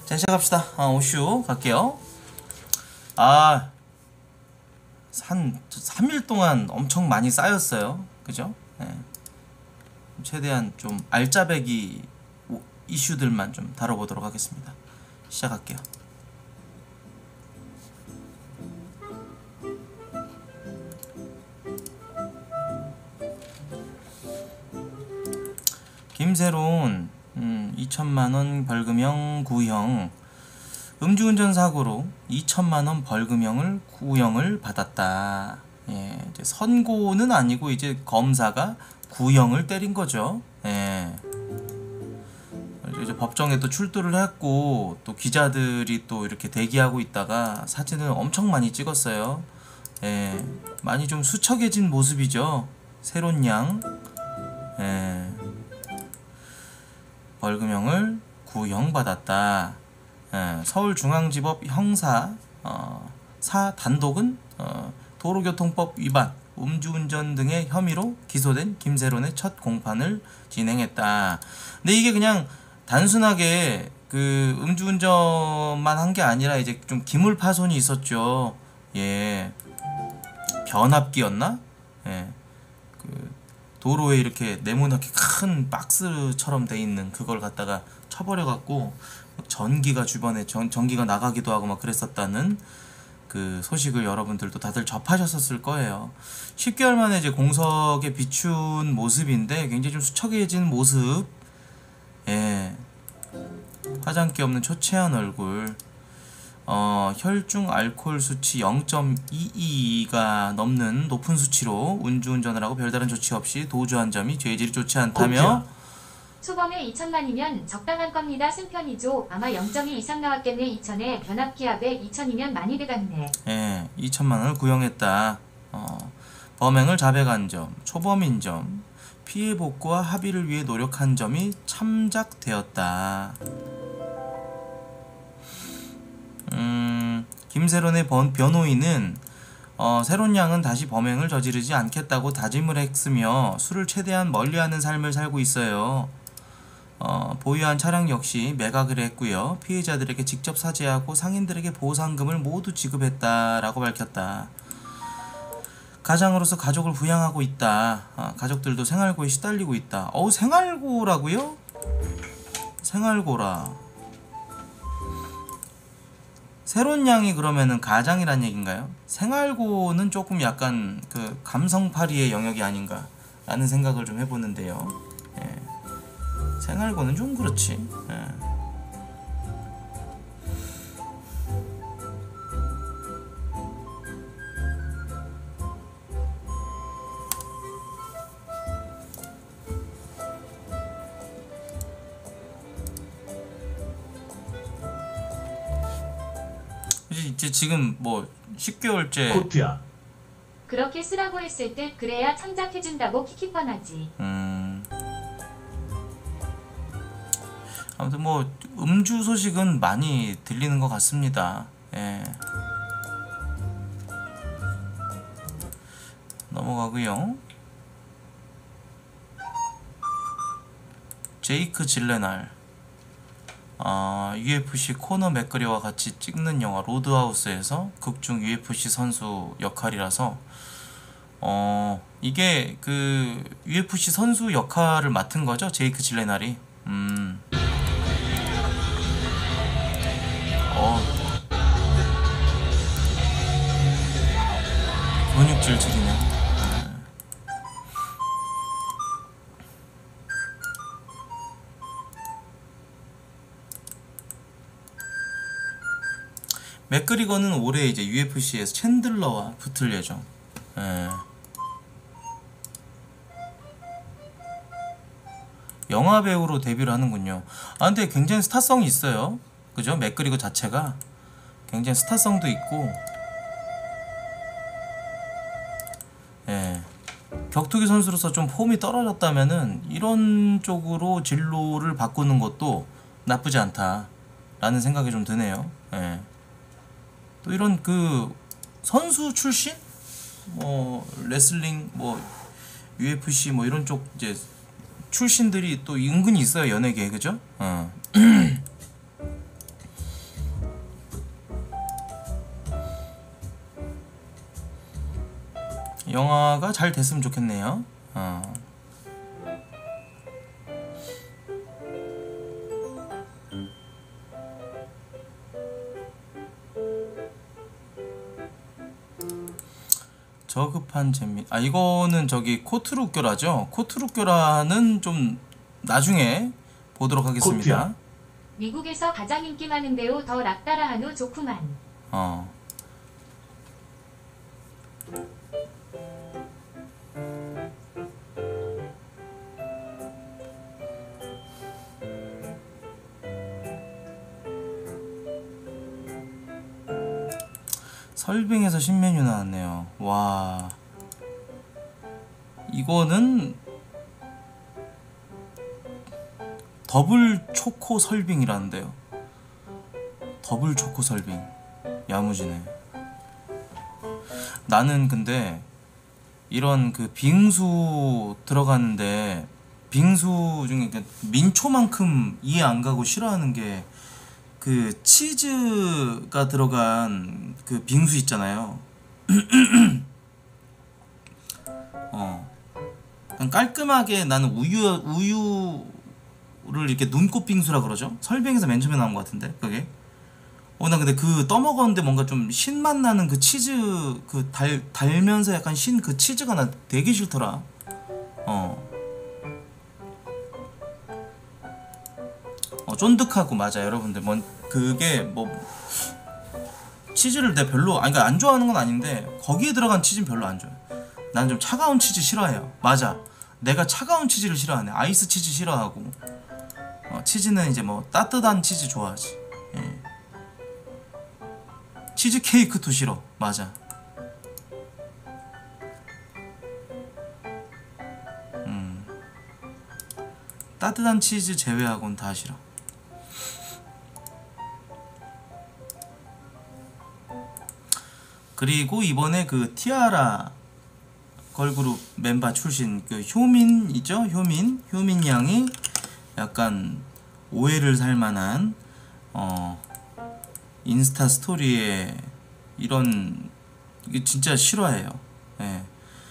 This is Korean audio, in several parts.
자, 시작합시다. 오슈 갈게요. 한 3일 동안 엄청 많이 쌓였어요. 그죠? 네. 최대한 좀 알짜배기 이슈들만 좀 다뤄보도록 하겠습니다. 시작할게요. 김세론 2천만원 벌금형 구형. 음주운전 사고로 2천만원 벌금형을 구형을 받았다. 예, 이제 선고는 아니고 이제 검사가 구형을 때린 거죠. 예. 이제 법정에 또 출두를 했고 또 기자들이 또 이렇게 대기하고 있다가 사진을 엄청 많이 찍었어요. 예, 많이 좀 수척해진 모습이죠. 세론 양. 예. 벌금형을 구형받았다. 서울중앙지법 형사 사 단독은 도로교통법 위반, 음주운전 등의 혐의로 기소된 김세론의 첫 공판을 진행했다. 근데 이게 그냥 단순하게 그 음주운전만 한 게 아니라 이제 좀 기물파손이 있었죠. 예, 변압기였나? 예, 그 도로에 이렇게 네모나게 큰 박스처럼 돼 있는 그걸 갖다가 쳐버려갖고 전기가 주변에 전기가 나가기도 하고 막 그랬었다는 그 소식을 여러분들도 다들 접하셨을 거예요. 10개월 만에 이제 공석에 비춘 모습인데 굉장히 좀 수척해진 모습. 예, 화장기 없는 초췌한 얼굴. 혈중 알코올 수치 0.22가 넘는 높은 수치로 음주운전을 하고 별다른 조치 없이 도주한 점이 죄질이 좋지 않다며. 초범에 2천만이면 적당한 겁니다. 승편이죠. 아마 0.2 이상 나왔겠네. 2천에 변압기압에 2천이면 많이 돼갔네. 예, 2천만원을 구형했다. 범행을 자백한 점, 초범인 점, 피해 복구와 합의를 위해 노력한 점이 참작되었다. 김세론의 변호인은 세론 양은 다시 범행을 저지르지 않겠다고 다짐을 했으며 술을 최대한 멀리하는 삶을 살고 있어요. 보유한 차량 역시 매각을 했고요. 피해자들에게 직접 사죄하고 상인들에게 보상금을 모두 지급했다라고 밝혔다. 가장으로서 가족을 부양하고 있다. 가족들도 생활고에 시달리고 있다. 생활고라고요? 생활고라. 세론 양이 그러면은 가장이란 얘기인가요? 생활고는 조금 약간 그 감성파리의 영역이 아닌가 라는 생각을 좀 해보는데요. 예. 생활고는 좀 그렇지. 예. 이제 지금 뭐 10개월째 코트야. 그렇게 쓰라고 했을 때 그래야 참작해준다고 키키 뻔하지. 아무튼 뭐 음주 소식은 많이 들리는 것 같습니다. 예. 넘어가고요. 제이크 질레날. UFC 코너 맥그리와 같이 찍는 영화 로드하우스에서 극중 UFC 선수 역할이라서 이게 그 UFC 선수 역할을 맡은 거죠, 제이크 질레날이. 근육질 질이네. 맥그리거는 올해 이제 UFC에서 챈들러와 붙을 예정. 예. 영화 배우로 데뷔를 하는군요. 근데 굉장히 스타성이 있어요. 그죠? 맥그리거 자체가 굉장히 스타성도 있고. 예. 격투기 선수로서 좀 폼이 떨어졌다면은 이런 쪽으로 진로를 바꾸는 것도 나쁘지 않다라는 생각이 좀 드네요. 예. 또 이런 그 선수 출신 레슬링 UFC 이런 쪽 이제 출신들이 또 은근히 있어요, 연예계에. 그죠? 영화가 잘 됐으면 좋겠네요. 저급한 재미. 이거는 저기 코트루교라죠. 코트루교라는 좀 나중에 보도록 하겠습니다. 코트야. 미국에서 가장 인기 많은 배우 더 락다라하노 조쿠만. 설빙에서 신메뉴 나왔네요. 와, 이거는 더블 초코 설빙이라는데요. 더블 초코 설빙. 야무지네. 나는 근데 이런 그 빙수 들어가는데 빙수 중에 민초만큼 이해 안 가고 싫어하는 게 그 치즈가 들어간 그 빙수 있잖아요. 그냥 깔끔하게 나는 우유를 이렇게 눈꽃 빙수라 그러죠. 설빙에서 맨 처음에 나온 것 같은데 그게. 나 근데 그 떠먹었는데 뭔가 좀 신맛 나는 그 치즈 그 달면서 약간 신 그 치즈가 나 되게 싫더라. 쫀득하고 맞아 여러분들. 그게 뭐 치즈를 내가 별로 그러니까 안 좋아하는 건 아닌데 거기에 들어간 치즈는 별로 안 좋아해. 난 좀 차가운 치즈 싫어해요. 맞아. 내가 차가운 치즈를 싫어하네. 아이스 치즈 싫어하고. 치즈는 이제 뭐 따뜻한 치즈 좋아하지. 예. 치즈 케이크도 싫어. 맞아. 따뜻한 치즈 제외하고는 다 싫어. 그리고 이번에 그 티아라 걸그룹 멤버 출신 그 효민이죠. 효민 양이 약간 오해를 살 만한 인스타 스토리에 이런 이게 진짜 싫어해요. 예.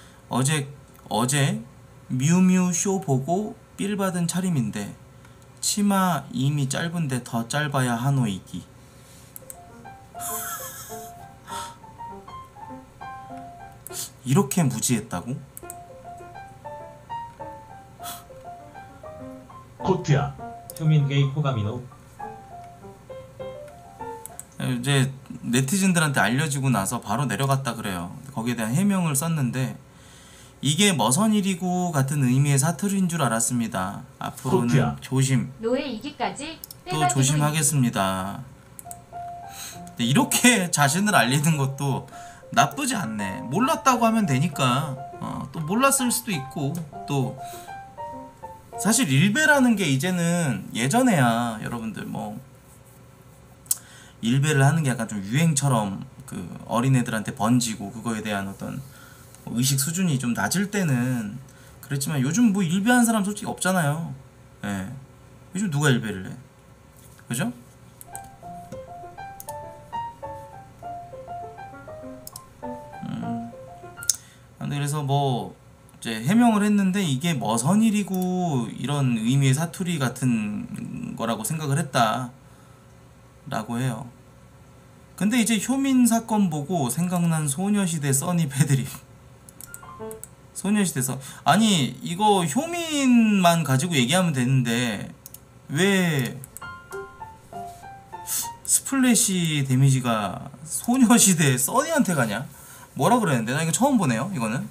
어제 뮤뮤 쇼 보고 삘 받은 차림인데 치마 이미 짧은데 더 짧아야 하노이기. 이렇게 무지했다고? 코트야. 효민 게이 호가미노. 이제 네티즌들한테 알려지고 나서 바로 내려갔다 그래요. 거기에 대한 해명을 썼는데 이게 머선일이고 같은 의미의 사투리인 줄 알았습니다. 앞으로는 코트야. 조심 노예 이기까지 또 빼가지고 조심하겠습니다. 근데 이렇게 자신을 알리는 것도 나쁘지 않네. 몰랐다고 하면 되니까. 또 몰랐을 수도 있고 또 사실 일베라는 게 이제는 예전에야 여러분들 뭐 일베를 하는 게 약간 좀 유행처럼 그 어린애들한테 번지고 그거에 대한 어떤 의식 수준이 좀 낮을 때는 그랬지만 요즘 뭐 일베하는 사람 솔직히 없잖아요. 예. 요즘 누가 일베를 해? 그죠? 그래서 뭐 이제 해명을 했는데 이게 머선일이고 이런 의미의 사투리 같은 거라고 생각을 했다 라고 해요. 근데 이제 효민 사건 보고 생각난 소녀시대 써니 패드립. 소녀시대 아니 이거 효민만 가지고 얘기하면 되는데 왜 스플래시 데미지가 소녀시대 써니한테 가냐? 뭐라 그랬는데? 나 이거 처음 보네요 이거는.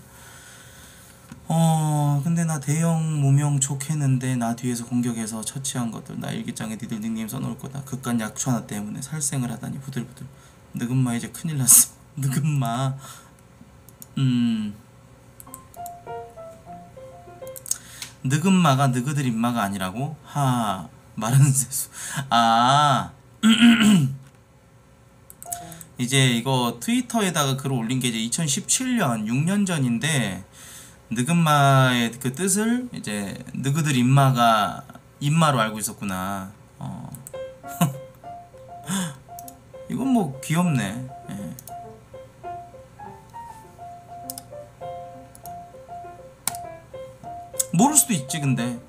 근데 나 대형 무명 촉했는데 나 뒤에서 공격해서 처치한 것들 나 일기장에 니들 닉네임 써놓을 거다. 그깟 약초 하나 때문에 살생을 하다니 부들부들. 느금마 이제 큰일 났어. 느금마. 느금마가 느그들 임마가 아니라고? 하 마른 세수. 이제 이거 트위터에다가 글을 올린 게 이제 2017년 6년 전인데 느금마의 그 뜻을 이제 느그들 임마가 임마로 알고 있었구나. 이건 뭐 귀엽네. 예. 수도 있지. 근데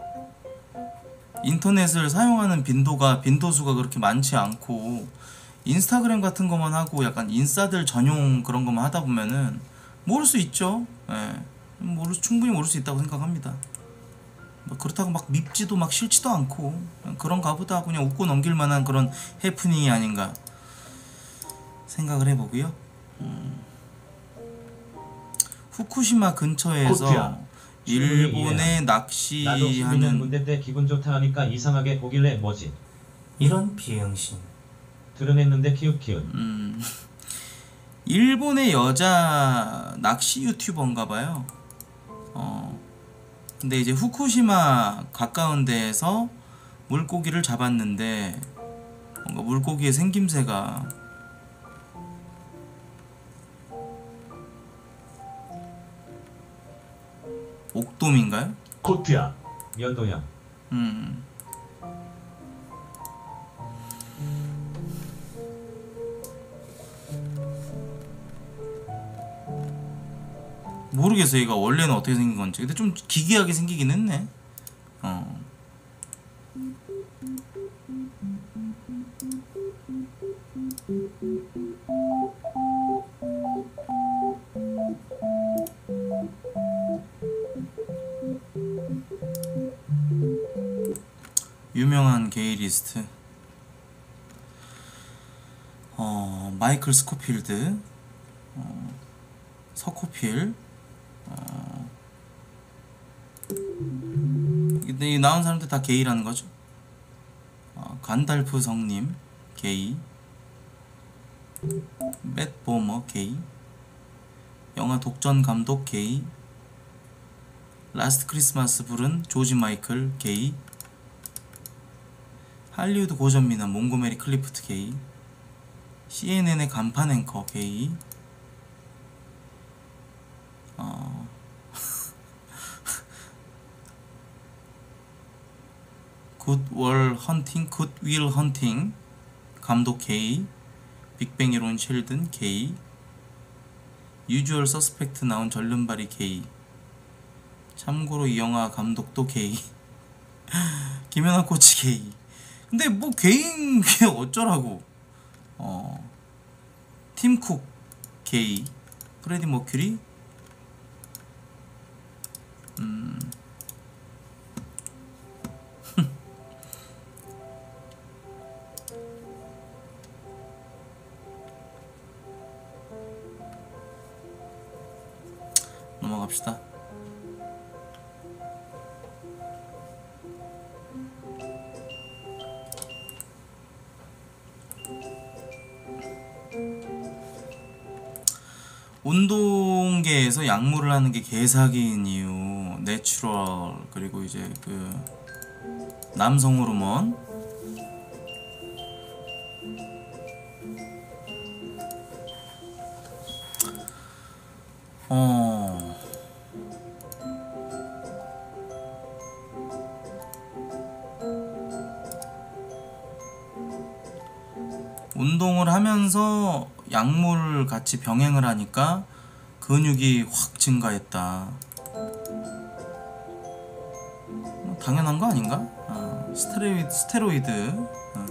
인터넷을 사용하는 빈도수가 그렇게 많지 않고 인스타그램 같은 것만 하고 약간 인싸들 전용 그런 것만 하다 보면은 모를 수 있죠. 예. 충분히 모를 수 있다고 생각합니다. 뭐 그렇다고 막 밉지도 막 싫지도 않고 그런가 보다 그냥 웃고 넘길 만한 그런 해프닝이 아닌가 생각을 해보고요. 후쿠시마 근처에서 코트야. 일본에 나도 수비는 낚시하는 군대 때 기분 좋다 하니까 이상하게 보길래 뭐지? 이런 비응신. 드러냈는데 키읔키읔. 일본의 여자 낚시 유튜버인가봐요. 근데 이제 후쿠시마 가까운 데에서 물고기를 잡았는데 뭔가 물고기의 생김새가 옥돔인가요? 코트야. 면도야. 모르겠어요. 얘가 원래는 어떻게 생긴 건지. 근데 좀 기괴하게 생기긴 했네. 유명한 게이 리스트. 마이클 스코필드, 서코필. 근데 이 나온 사람들 다 게이라는 거죠. 간달프 성님 게이, 맷 보머 게이, 영화 독전 감독 게이, 라스트 크리스마스 부른 조지 마이클 게이, 할리우드 고전 미남 몽고메리 클리프트 게이, CNN의 간판 앵커 게이, 굿윌 헌팅 감독 게이, 빅뱅 이론 셸든 게이, 유주얼 서스펙트 나온 절름발이 게이. 참고로 이 영화 감독도 게이. 김연아 코치 게이. 근데 뭐 게이인 게 어쩌라고. 팀쿡 게이, 프레디 머큐리. 넘어갑시다. 운동계에서 약물을 하는 게 개사기인 이유, 내추럴, 그리고 이제 그 남성 호르몬. 운동을 하면서 약물 같이 병행을 하니까 근육이 확 증가했다. 당연한 거 아닌가? 스테로이드.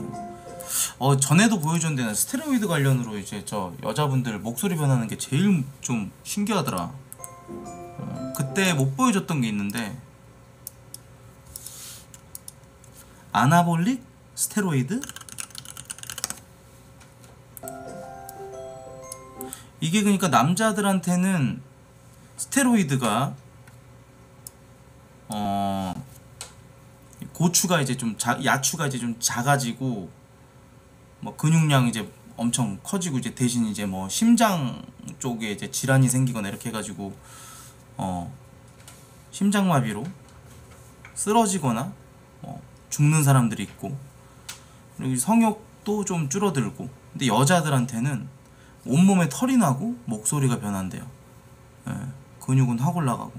전에도 보여줬는데 나 스테로이드 관련으로 이제 저 여자분들 목소리 변하는 게 제일 좀 신기하더라. 그때 못 보여줬던 게 있는데, 아나볼릭 스테로이드? 이게 그러니까 남자들한테는 스테로이드가 고추가 이제 좀 야추가 이제 좀 작아지고 뭐 근육량 이제 엄청 커지고, 이제 대신 이제 뭐 심장 쪽에 이제 질환이 생기거나 이렇게 해가지고 심장마비로 쓰러지거나 죽는 사람들이 있고, 그리고 성욕도 좀 줄어들고. 근데 여자들한테는 온몸에 털이 나고 목소리가 변한대요. 예, 근육은 확 올라가고.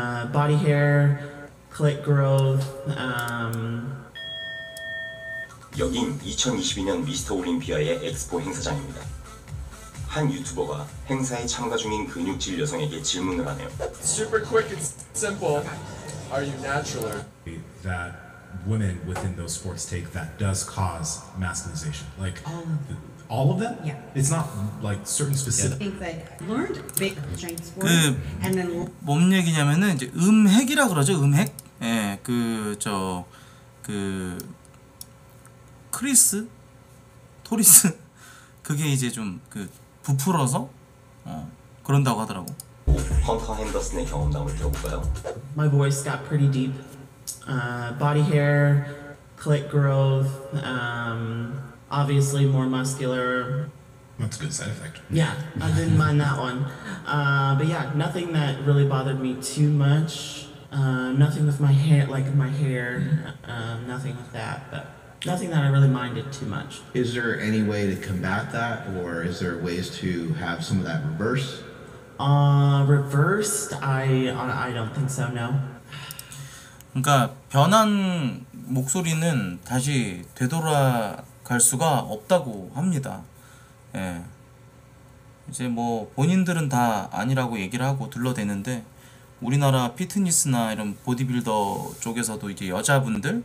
Body hair, clit growth, 여긴 2022년 미스터 올림피아의 엑스포 행사장입니다. 한 유튜버가 행사에 참가 중인 근육질 여성에게 질문을 하네요. Super quick and simple. Are you natural or that women within those sports take that does cause masculinization? Like all of them? Yeah. It's not like certain specific. I think that learned big strength sport 그 and then 뭔 얘기냐면은 이제 음핵이라 그러죠. 음핵. 예, 크리스 토리스 그게 이제 좀 그 부풀어서 그런다고 하더라고. 헌터 핸더슨의 경험담을 들어볼까요? My voice got pretty deep. Body hair, clit growth, obviously more muscular. That's a good side effect. Yeah, I didn't mind that one. But yeah, nothing that really bothered me too much. Nothing with my hair, nothing with that, but nothing that I really minded too much. Is there any way to combat that, or is there ways to have some of that reverse? Reversed? I don't think so, no. 그러니까 변한 목소리는 다시 되돌아갈 수가 없다고 합니다. 예. 이제 뭐 본인들은 다 아니라고 얘기를 하고 둘러대는데 우리나라 피트니스나 이런 보디빌더 쪽에서도 이제 여자분들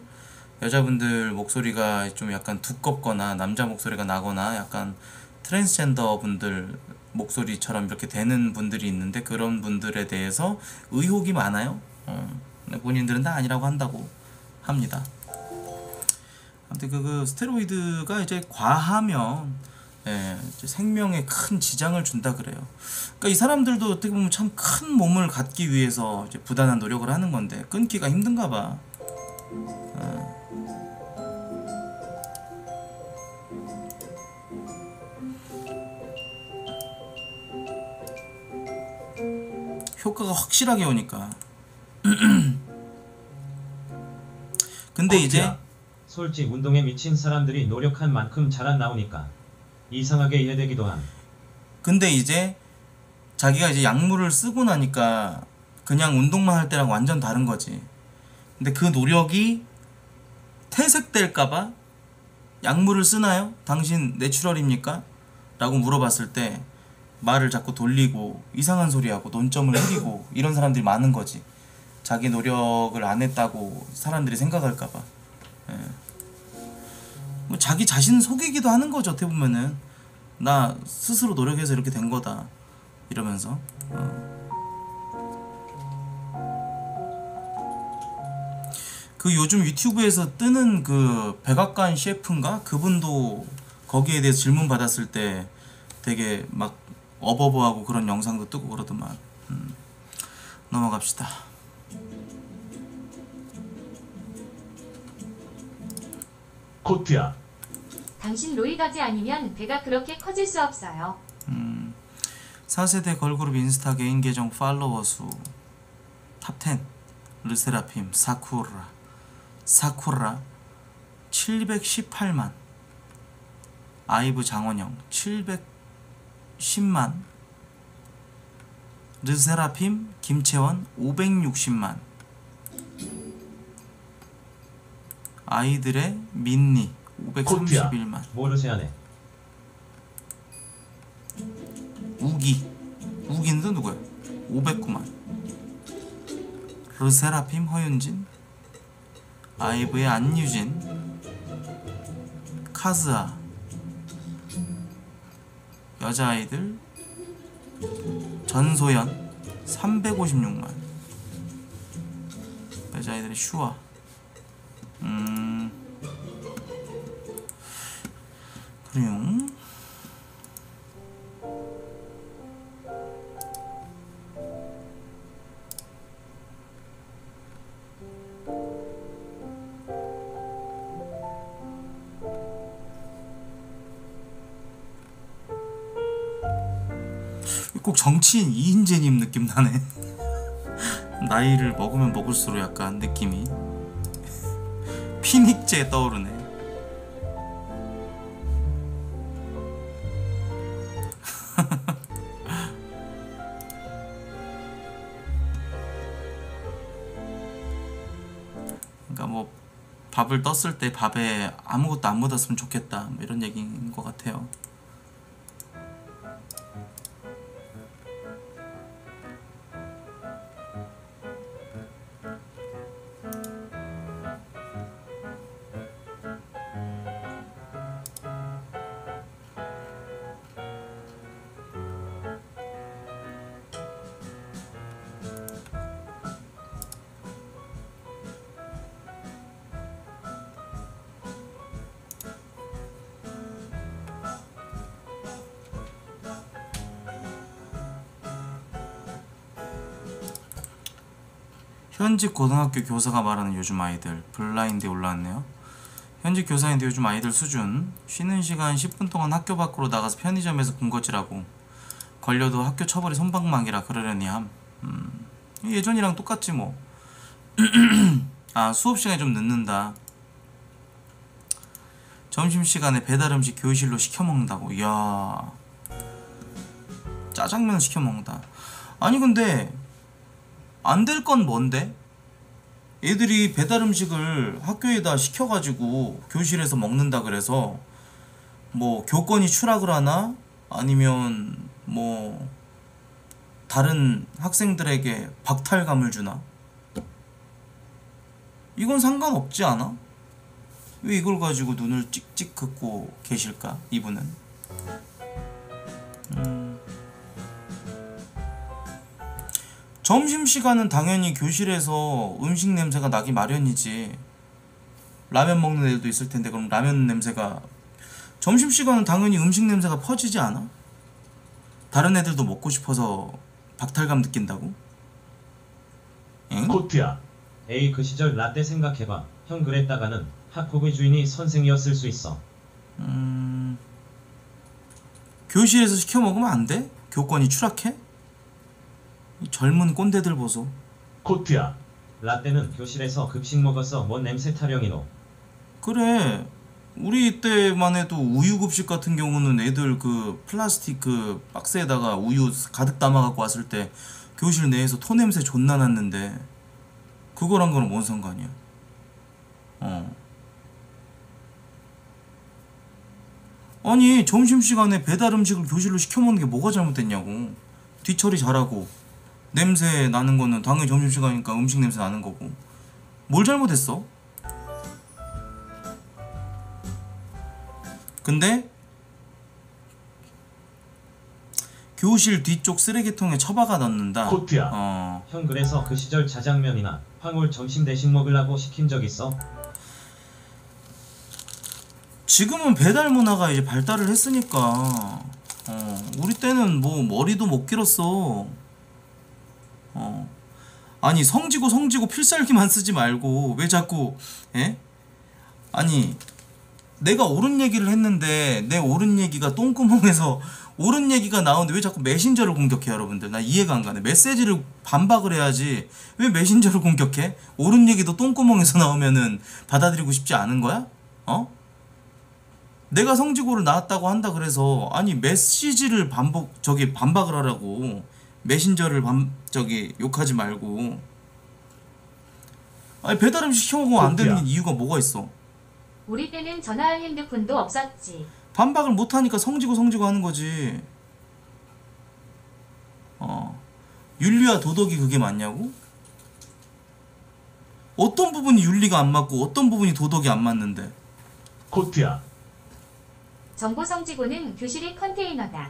목소리가 좀 약간 두껍거나 남자 목소리가 나거나 약간 트랜스젠더 분들 목소리처럼 이렇게 되는 분들이 있는데 그런 분들에 대해서 의혹이 많아요. 본인들은 다 아니라고 한다고 합니다. 아무튼 그 스테로이드가 이제 과하면 이제 생명에 큰 지장을 준다 그래요. 그러니까 이 사람들도 어떻게 보면 참 큰 몸을 갖기 위해서 이제 부단한 노력을 하는 건데 끊기가 힘든가 봐. 효과가 확실하게 오니까. 근데 이제 솔직 운동에 미친 사람들이 노력한 만큼 잘 안 나오니까 이상하게 이해되기도 함. 근데 이제 자기가 이제 약물을 쓰고 나니까 그냥 운동만 할 때랑 완전 다른 거지. 근데 그 노력이 퇴색될까봐 약물을 쓰나요? 당신 내추럴입니까? 라고 물어봤을 때 말을 자꾸 돌리고 이상한 소리하고 논점을 흐리고 이런 사람들이 많은 거지. 자기 노력을 안 했다고 사람들이 생각할까봐. 뭐 자기 자신 속이기도 하는 거죠. 어떻게 보면은 나 스스로 노력해서 이렇게 된 거다 이러면서. 그 요즘 유튜브에서 뜨는 그 백악관 셰프인가? 그분도 거기에 대해서 질문 받았을 때 되게 막 어버버하고 그런 영상도 뜨고 그러더만. 넘어갑시다. 코트야. 당신 로이더지 아니면 배가 그렇게 커질 수 없어요. 4세대 걸그룹 인스타 개인 계정 팔로워 수 탑10 르세라핌 사쿠라 718만 아이브 장원영 710만 르세라핌 김채원 560만 아이들의 민니 531만 모르세하네. 우기는 누구야? 509만 르세라핌 허윤진 아이브의 안유진 카즈아 여자아이들 전소연 356만 여자아이들의 슈아 그래요. 꼭 정치인 이인재님 느낌 나네. 나이를 먹으면 먹을수록 약간 느낌이 피닉제 떠오르네. 그러니까 뭐 밥을 떴을 때 밥에 아무것도 안 묻었으면 좋겠다 뭐 이런 얘기인 것 같아요. 현직 고등학교 교사가 말하는 요즘 아이들 블라인드에 올라왔네요. 현직 교사인데 요즘 아이들 수준 쉬는 시간 10분 동안 학교 밖으로 나가서 편의점에서 군것질하고 걸려도 학교 처벌이 손방망이라 그러려니 함. 예전이랑 똑같지 뭐. 아 수업시간이 좀 늦는다. 점심시간에 배달음식 교실로 시켜먹는다고. 이야 짜장면 시켜먹는다. 아니 근데 안 될 건 뭔데? 애들이 배달음식을 학교에다 시켜가지고 교실에서 먹는다 그래서 뭐 교권이 추락을 하나? 아니면 뭐 다른 학생들에게 박탈감을 주나? 이건 상관없지 않아? 왜 이걸 가지고 눈을 찍찍 긋고 계실까? 이분은 점심시간은 당연히 교실에서 음식 냄새가 나기 마련이지. 라면 먹는 애들도 있을 텐데 그럼 라면 냄새가 점심시간은 당연히 음식 냄새가 퍼지지 않아? 다른 애들도 먹고 싶어서 박탈감 느낀다고? 엥? 코트야. 에이 그 시절 라떼 생각해봐. 형 그랬다가는 학폭의 주인이 선생이었을 수 있어. 교실에서 시켜 먹으면 안 돼? 교권이 추락해? 이 젊은 꼰대들 보소. 코트야. 라떼는 교실에서 급식 먹어서 뭔 냄새 타령이노. 그래 우리 때만 해도 우유 급식 같은 경우는 애들 그 플라스틱 그 박스에다가 우유 가득 담아 갖고 왔을 때 교실 내에서 토 냄새 존나 났는데 그거랑 거는 뭔 상관이야? 아니 점심시간에 배달 음식을 교실로 시켜 먹는 게 뭐가 잘못됐냐고. 뒤처리 잘하고 냄새 나는 거는 당연히 점심시간이니까 음식 냄새 나는 거고 뭘 잘못했어? 근데 교실 뒤쪽 쓰레기통에 처박아 넣는다. 코트야. 형 그래서 그 시절 자장면이나 황홀 점심 대신 먹으려고 시킨 적 있어? 지금은 배달 문화가 이제 발달을 했으니까 우리 때는 뭐 머리도 못 길었어. 아니 성지고 필살기만 쓰지 말고 왜 자꾸 아니 내가 옳은 얘기를 했는데 내 옳은 얘기가 똥구멍에서 옳은 얘기가 나오는데 왜 자꾸 메신저를 공격해 여러분들. 나 이해가 안 가네. 메시지를 반박을 해야지 왜 메신저를 공격해? 옳은 얘기도 똥구멍에서 나오면은 받아들이고 싶지 않은 거야? 내가 성지고를 나왔다고 한다 그래서 아니 메시지를 반박을 하라고. 메신저를 욕하지 말고. 아니 배달 음식 시켜 먹으면 안 되는 이유가 뭐가 있어? 우리 때는 전화할 핸드폰도 없었지. 반박을 못 하니까 성지고 하는 거지. 윤리와 도덕이 그게 맞냐고? 어떤 부분이 윤리가 안 맞고 어떤 부분이 도덕이 안 맞는데? 코트야. 정보 성지고는 교실이 컨테이너다.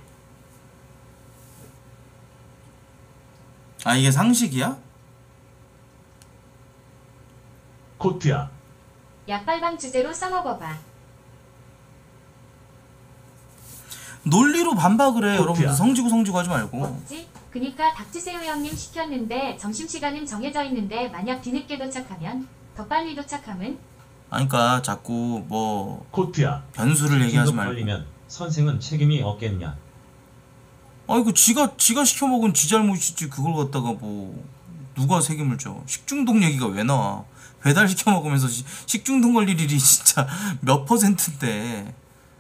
아 이게 상식이야? 코트야. 약발방 주제로 써먹어봐. 논리로 반박을 해. 코트야. 여러분들 성지고 하지 말고. 뭐지? 그니까 닥치세요 형님 시켰는데 점심시간은 정해져 있는데 만약 뒤늦게 도착하면 더 빨리 도착하면? 아니 그니까 자꾸 뭐 코트야. 변수를 얘기하지 중독 말고. 걸리면 선생은 책임이 없겠냐. 아이고 지가 시켜 먹은 지 잘못이지 그걸 갖다가 뭐 누가 책임을 져. 식중독 얘기가 왜 나와. 배달 시켜 먹으면서 식중독 걸릴 일이 진짜 몇 %인데.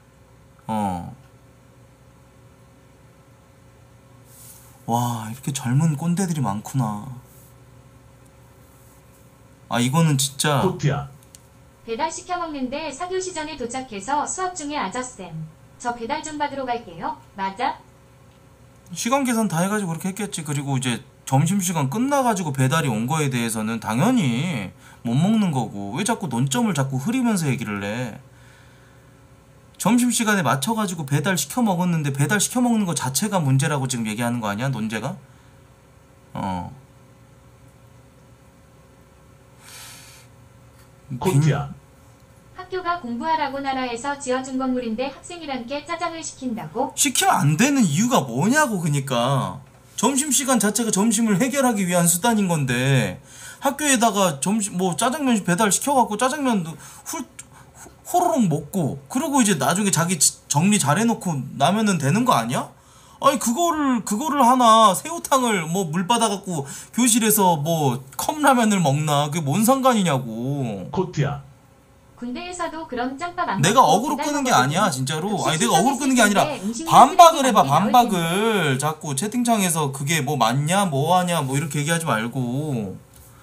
와 이렇게 젊은 꼰대들이 많구나. 아 이거는 진짜 코트야. 배달 시켜 먹는데 4교시 전에 도착해서 수업 중에 아저쌤. 저 배달 좀 받으러 갈게요. 맞아? 시간 계산 다 해가지고 그렇게 했겠지. 그리고 이제 점심시간 끝나가지고 배달이 온 거에 대해서는 당연히 못 먹는 거고. 왜 자꾸 논점을 자꾸 흐리면서 얘기를 해. 점심시간에 맞춰가지고 배달 시켜 먹었는데 배달 시켜 먹는 거 자체가 문제라고 지금 얘기하는 거 아니야? 논제가? 코트야. 학교가 공부하라고 나라에서 지어준 건물인데 학생이란 게 짜장을 시킨다고? 시키면 안 되는 이유가 뭐냐고. 그니까 점심시간 자체가 점심을 해결하기 위한 수단인 건데 학교에다가 점심 뭐 짜장면 배달 시켜갖고 짜장면 호로록 먹고 그러고 이제 나중에 자기 정리 잘 해놓고 나면은 되는 거 아니야? 아니 그거를 하나 새우탕을 뭐 물 받아갖고 교실에서 뭐 컵라면을 먹나. 그게 뭔 상관이냐고. 코트야. 군대에서도 그럼 짬밥 안 내가 먹고 어그로 배달 끄는 게 먹거든요. 아니야 진짜로. 급식 아니 내가 어그로 끄는 게 아니라 시간에 음식 반박을 쓰레기 해봐. 많이 나올 반박을 자꾸 채팅창에서 그게 뭐 맞냐 뭐하냐 뭐 이렇게 얘기하지 말고.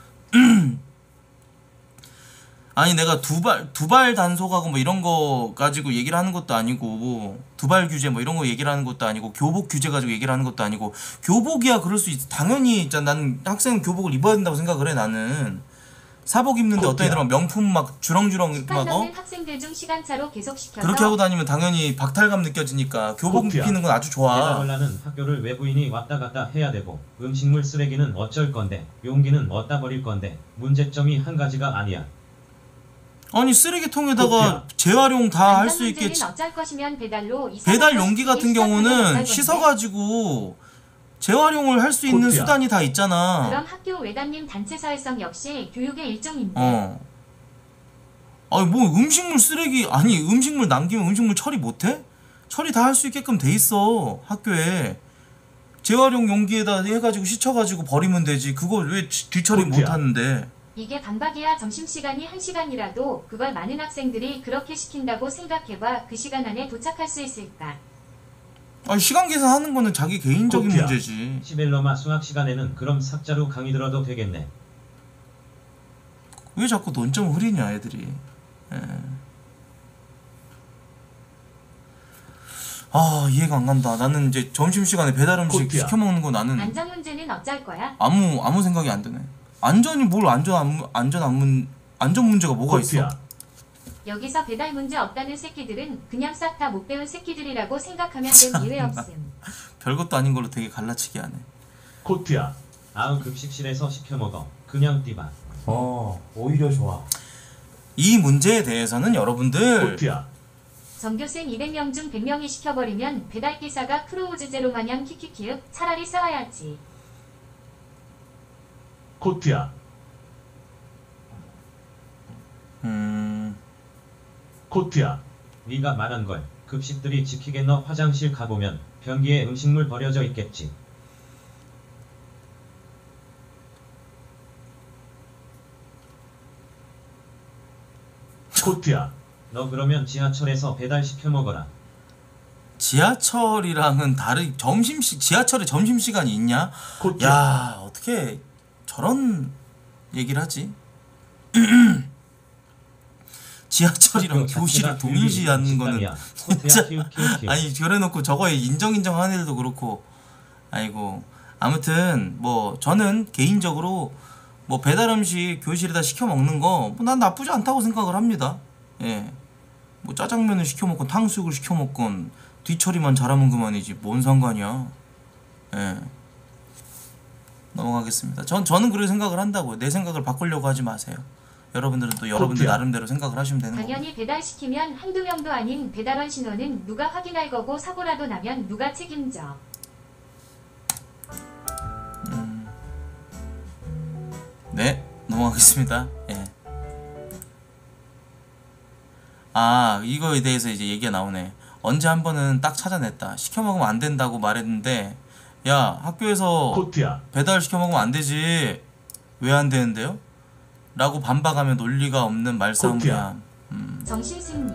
아니 내가 두발 단속하고 뭐 이런 거 가지고 얘기를 하는 것도 아니고 두발 규제 뭐 이런 거 얘기를 하는 것도 아니고 교복 규제 가지고 얘기를 하는 것도 아니고. 교복이야 그럴 수 있어. 당연히 난 학생은 교복을 입어야 된다고 생각을 해. 나는 사복 입는데 어떤 애들은 명품 막 주렁주렁 이렇게 막 식판없는 학생들 중 시간차로 계속 시켜서 그렇게 하고 다니면 당연히 박탈감 느껴지니까 교복 코트야. 입히는 건 아주 좋아. 배달원라는 학교를 외부인이 왔다 갔다 해야 되고 음식물 쓰레기는 어쩔 건데 용기는 어디다 버릴 건데 문제점이 한 가지가 아니야. 아니 쓰레기통에다가 코트야. 재활용 다 할 수 문제는 있게. 어쩔 것이면 배달로 배달 용기 같은 경우는 씻어 씻어가지고 재활용을 할 수 있는 코트야. 수단이 다 있잖아. 그럼 학교 외담님 단체 사회성 역시 교육의 일종인데 아니 뭐 음식물 쓰레기 아니 음식물 남기면 음식물 처리 못해? 처리 다 할 수 있게끔 돼 있어 학교에. 재활용 용기에다 해가지고 씻어가지고 버리면 되지. 그걸 왜 뒤처리 코트야. 못하는데. 이게 반박이야. 점심시간이 1시간이라도 그걸 많은 학생들이 그렇게 시킨다고 생각해봐. 그 시간 안에 도착할 수 있을까? 아니 시간 계산하는 거는 자기 개인적인 코트야. 문제지. 시벨로마 수학 시간에는 그럼 삭자로 강의 들어도 되겠네. 왜 자꾸 논점을 흐리냐 애들이. 예. 아 이해가 안 간다. 나는 이제 점심시간에 배달 음식 코트야. 시켜 먹는 거 나는 안전 문제는 어쩔 거야? 아무 생각이 안 드네. 안전이 뭘 안전 문제가 뭐가 있어? 코트야. 여기서 배달 문제 없다는 새끼들은 그냥 싹 다 못 배운 새끼들이라고 생각하면 된 이외 없음. 별것도 아닌 걸로 되게 갈라치기 하네. 코트야. 아우 급식실에서 시켜 먹어. 그냥 띠바. 오히려 좋아. 이 문제에 대해서는 여러분들 코트야. 전교생 200명 중 100명이 시켜버리면 배달기사가 크루우즈 제로 마냥 키키키윽 차라리 싸워야지. 코트야. 코트야. 네가 말한 걸 급식들이 지키겠너. 화장실 가보면 변기에 음식물 버려져 있겠지. 코트야. 너 그러면 지하철에서 배달 시켜 먹어라. 지하철이랑은 다른 지하철에 점심시간이 있냐? 코트야. 야 어떻게 저런 얘기를 하지? 지하철이랑 교실을 동일시하는 거는 진짜 아니 그래놓고 저거에 인정하는 애들도 그렇고. 아이고 아무튼 뭐 저는 개인적으로 뭐 배달음식 교실에다 시켜 먹는 거 난 나쁘지 않다고 생각을 합니다. 예, 뭐 짜장면을 시켜 먹건 탕수육을 시켜 먹건 뒤처리만 잘하면 그만이지 뭔 상관이야. 예, 넘어가겠습니다. 저는 그렇게 생각을 한다고요. 내 생각을 바꾸려고 하지 마세요. 여러분들은 또 여러분들 나름대로 생각을 하시면 되는 거고. 당연히 배달시키면 한두 명도 아닌 배달원 신원은 누가 확인할 거고 사고라도 나면 누가 책임져. 네, 넘어가겠습니다. 예. 아, 이거에 대해서 이제 얘기가 나오네. 언제 한 번은 딱 찾아냈다. 시켜 먹으면 안 된다고 말했는데, 야, 학교에서 코트야. 배달 시켜 먹으면 안 되지. 왜 안 되는데요? 라고 반박하면 논리가 없는 말싸움이야. 정신승리.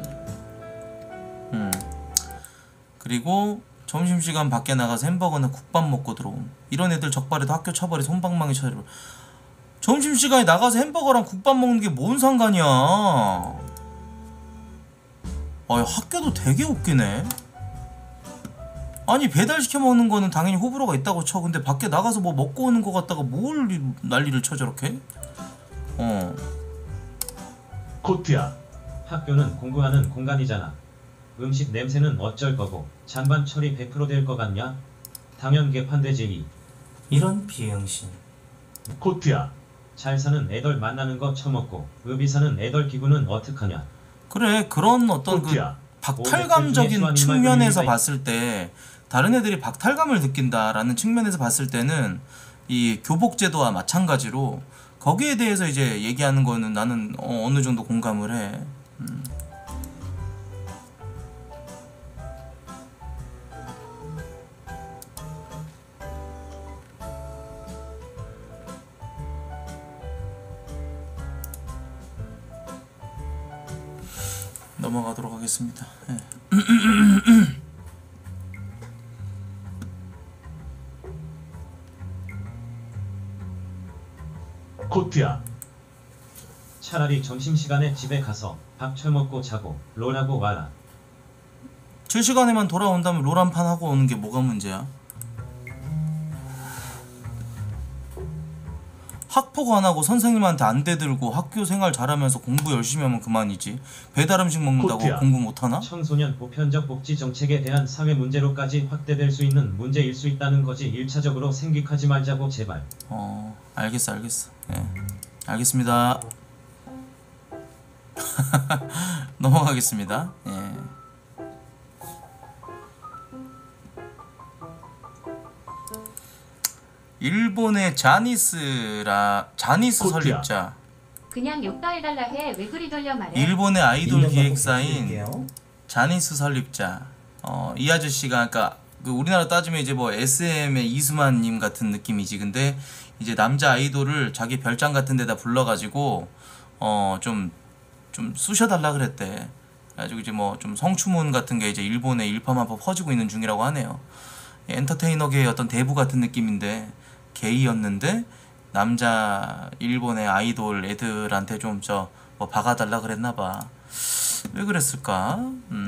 그리고 점심시간 밖에 나가서 햄버거나 국밥 먹고 들어옴. 이런 애들 적발해도 학교 처벌이 솜방망이 처리로. 점심시간에 나가서 햄버거랑 국밥 먹는 게 뭔 상관이야. 학교도 되게 웃기네. 아니 배달시켜 먹는 거는 당연히 호불호가 있다고 쳐. 근데 밖에 나가서 뭐 먹고 오는 거 같다가 뭘 난리를 쳐 저렇게? 코트야. 학교는 공부하는 공간이잖아. 음식 냄새는 어쩔 거고 잔반 처리 100% 될 거 같냐? 당연 개판되지. 이런 비응신. 코트야. 잘 사는 애들 만나는 거 처먹고 의비 사는 애들 기분은 어떡하냐? 그래 그런 어떤 그 코트야. 박탈감적인 측면에서 봤을 때 다른 애들이 박탈감을 느낀다라는 측면에서 봤을 때는 이 교복제도와 마찬가지로 거기에 대해서 이제 얘기하는 거는 나는 어느 정도 공감을 해. 넘어가도록 하겠습니다. 예. 코트야. 차라리 점심시간에 집에 가서 밥 처먹고 자고 롤하고 와라. 7시간에만 돌아온다면 롤 한 판 하고 오는 게 뭐가 문제야? 학폭 안 하고 선생님한테 안 대들고 학교 생활 잘하면서 공부 열심히 하면 그만이지. 배달 음식 먹는다고 코트야. 공부 못하나? 청소년 보편적 복지 정책에 대한 사회 문제로까지 확대될 수 있는 문제일 수 있다는 거지. 1차적으로 생각하지 말자고 제발. 알겠어. 예. 알겠습니다. 넘어가겠습니다. 예. 일본의 자니스 코트야. 설립자. 그냥 욕다 해달라 해. 왜 그리 돌려 말해. 일본의 아이돌 인정 받고 기획사인 부탁드릴게요. 자니스 설립자. 이 아저씨가 그러니까 그 우리나라 따지면 이제 뭐 SM의 이수만님 같은 느낌이지. 근데 이제 남자 아이돌을 자기 별장 같은 데다 불러가지고 좀 쑤셔달라 그랬대. 그래가지고 이제 뭐 좀 성추문 같은 게 이제 일본에 일파만파 퍼지고 있는 중이라고 하네요. 엔터테이너계의 어떤 대부 같은 느낌인데 게이였는데 남자 일본의 아이돌 애들한테 좀 뭐 박아달라 그랬나봐. 왜 그랬을까?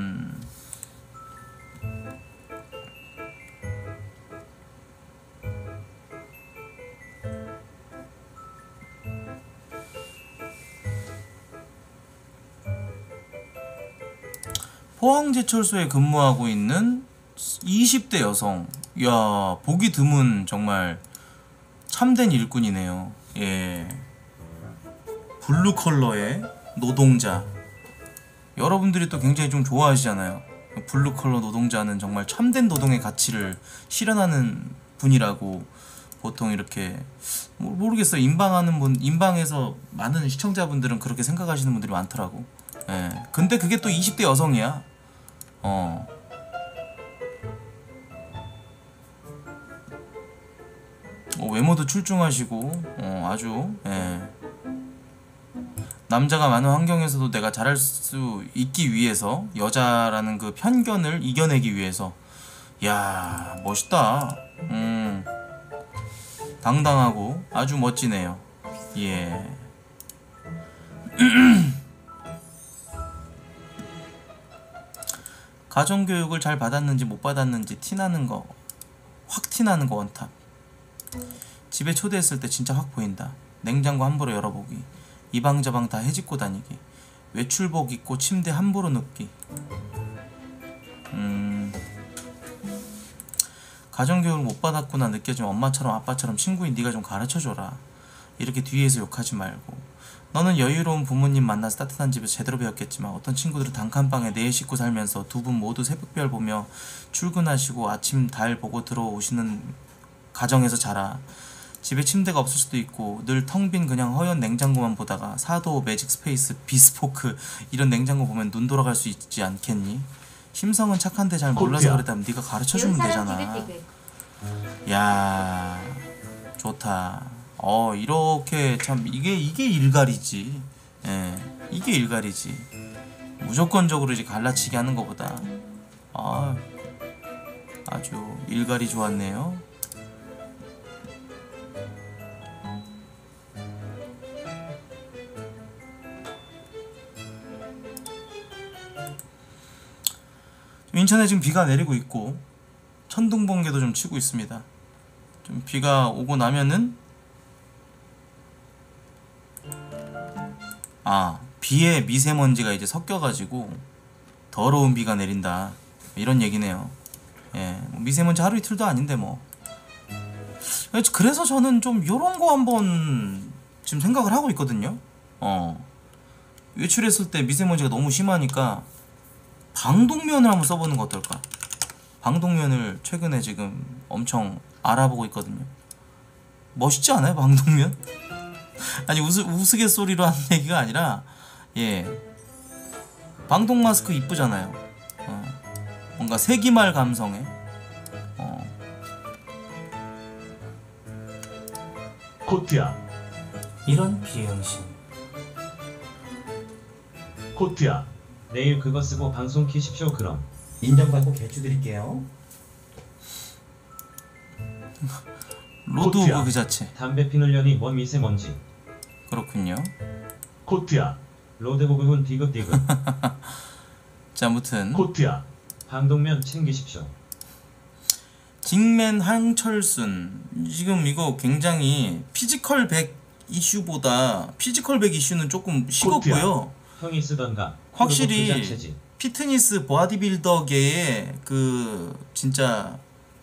포항제철소에 근무하고 있는 20대 여성. 야, 보기 드문 정말 참된 일꾼이네요. 예. 블루 컬러의 노동자. 여러분들이 또 굉장히 좀 좋아하시잖아요. 블루 컬러 노동자는 정말 참된 노동의 가치를 실현하는 분이라고 보통 이렇게 모르겠어요. 인방에서 많은 시청자분들은 그렇게 생각하시는 분들이 많더라고. 예. 근데 그게 또 20대 여성이야. 외모도 출중하시고 아주 예. 남자가 많은 환경에서도 내가 잘할 수 있기 위해서 여자라는 그 편견을 이겨내기 위해서 야 멋있다. 당당하고 아주 멋지네요. 예. 가정교육을 잘 받았는지 못 받았는지 티나는 거, 확 티나는 거 원탑. 집에 초대했을 때 진짜 확 보인다. 냉장고 함부로 열어보기, 이방저방 다 헤집고 다니기, 외출복 입고 침대 함부로 눕기. 가정교육을 못 받았구나 느껴지면 엄마처럼 아빠처럼 친구인 네가 좀 가르쳐줘라. 이렇게 뒤에서 욕하지 말고. 너는 여유로운 부모님 만나서 따뜻한 집에서 제대로 배웠겠지만 어떤 친구들은 단칸방에 4 식구 살면서 두 분 모두 새벽별 보며 출근하시고 아침 달 보고 들어오시는 가정에서 자라. 집에 침대가 없을 수도 있고 늘 텅 빈 그냥 허연 냉장고만 보다가 사도, 매직 스페이스, 비스포크 이런 냉장고 보면 눈 돌아갈 수 있지 않겠니? 심성은 착한데 잘 몰라서 그랬다면 네가 가르쳐주면 되잖아. 야 좋다. 이렇게 참 이게 일갈이지. 예, 이게 일갈이지. 무조건적으로 이제 갈라치기 하는 것보다 아주 일갈이 좋았네요. 인천에 지금 비가 내리고 있고 천둥번개도 좀 치고 있습니다. 좀 비가 오고 나면은 비에 미세먼지가 이제 섞여가지고 더러운 비가 내린다 이런 얘기네요. 예, 뭐 미세먼지 하루 이틀도 아닌데 뭐. 그래서 저는 좀 요런 거 한번 지금 생각을 하고 있거든요. 외출했을 때 미세먼지가 너무 심하니까 방독면을 한번 써보는 거 어떨까? 방독면을 최근에 지금 엄청 알아보고 있거든요. 멋있지 않아요, 방독면? 아니 우스갯소리로 하는 얘기가 아니라 방독 마스크 이쁘잖아요. 뭔가 세기말 감성에 코트야. 이런 비응신. 코트야. 내일 그거 쓰고 방송 키십시오. 그럼 인정받고 개추 드릴게요. 로드 오브 그 자체. 담배 피우려니 뭔 미세먼지. 그렇군요. 코트야. 로드 부분 디귿디귿. 자, 아무튼 코트야. 방독면 챙기십시오. 직맨 황철순 지금 이거 굉장히 피지컬 100 이슈보다 피지컬 100 이슈는 조금 식었고요. 형이 쓰던가. 확실히 그 자체지. 피트니스 보디빌더계의 그 진짜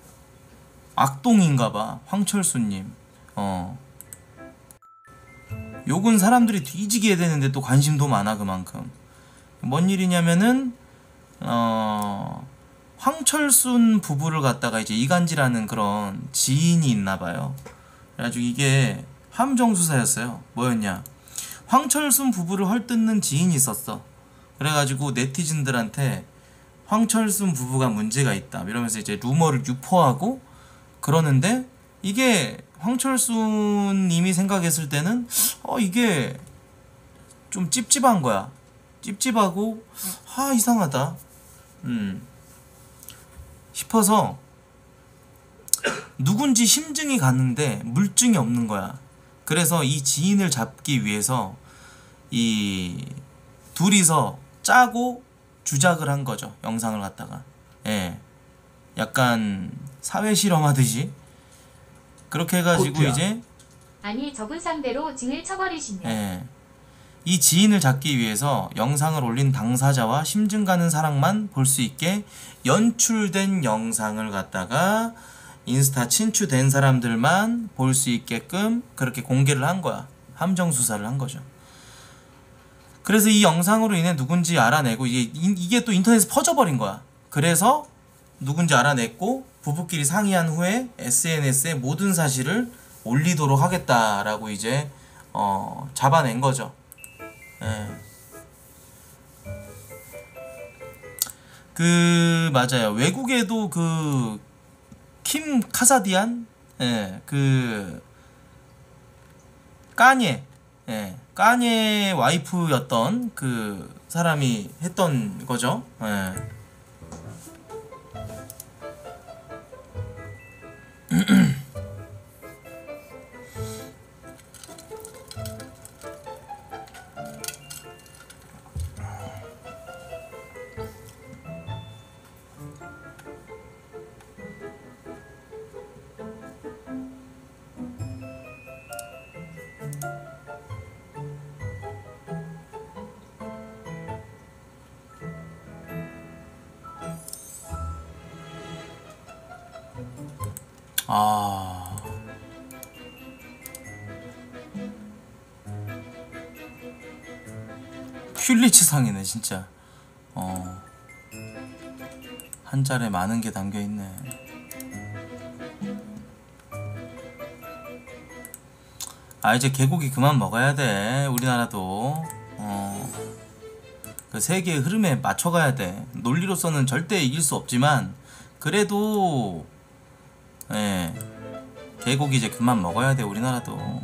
악동인가봐 황철수님. 욕은 사람들이 뒤지게 되는데 또 관심도 많아. 그만큼 뭔 일이냐면은 황철순 부부를 갖다가 이제 이간질하는 그런 지인이 있나봐요. 그래가지고 이게 함정 수사였어요. 뭐였냐, 황철순 부부를 헐뜯는 지인이 있었어. 그래가지고 네티즌들한테 황철순 부부가 문제가 있다 이러면서 이제 루머를 유포하고 그러는데, 이게 황철순 님이 생각했을 때는 이게 좀 찝찝한 거야. 찝찝하고 이상하다 싶어서 누군지 심증이 갔는데 물증이 없는 거야. 그래서 이 지인을 잡기 위해서 이 둘이서 짜고 주작을 한 거죠. 영상을 갖다가. 약간 사회 실험하듯이 그렇게 해가지고 코트야. 이제 아니 저분 상대로 징을 쳐버리시네. 이 지인을 잡기 위해서 영상을 올린 당사자와 심증 가는 사랑만 볼 수 있게 연출된 영상을 갖다가 인스타 친추된 사람들만 볼 수 있게끔 그렇게 공개를 한 거야. 함정 수사를 한 거죠. 그래서 이 영상으로 인해 누군지 알아내고 이게 또 인터넷에 퍼져버린 거야. 그래서 누군지 알아냈고 부부끼리 상의한 후에 SNS에 모든 사실을 올리도록 하겠다라고 이제 잡아낸 거죠. 맞아요. 외국에도 그 킴 카사디안, 그 까니의 와이프였던 그 사람이 했던 거죠. 퓰리츠 상이네 진짜. 한 잔에 많은 게 담겨있네. 이제 개고기 그만 먹어야 돼. 우리나라도 그 세계의 흐름에 맞춰가야 돼. 논리로서는 절대 이길 수 없지만 그래도 개고기 이제 그만 먹어야 돼. 우리나라도.